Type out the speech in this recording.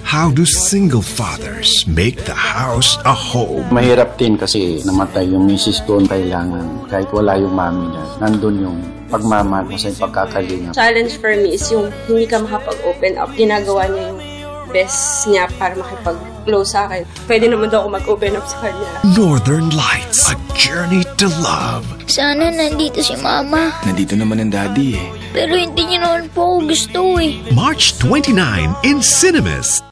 How do single fathers make the house a home? Mahirap din kasi namatay yung misis ko. Kailangan, kahit wala yung mami niya, nandun yung pagmamahal mo sa pagkakalinga. Challenge for me is yung hindi ka makapag-open up. Ginagawa niya yung best niya para makipag-close sa akin. Pwede naman daw ako mag-open up sa kanya. Northern Lights, a journey to love. Sana nandito si Mama. Nandito naman ang Daddy eh. Pero hindi niya naman po ako gusto eh. March 29 in cinemas.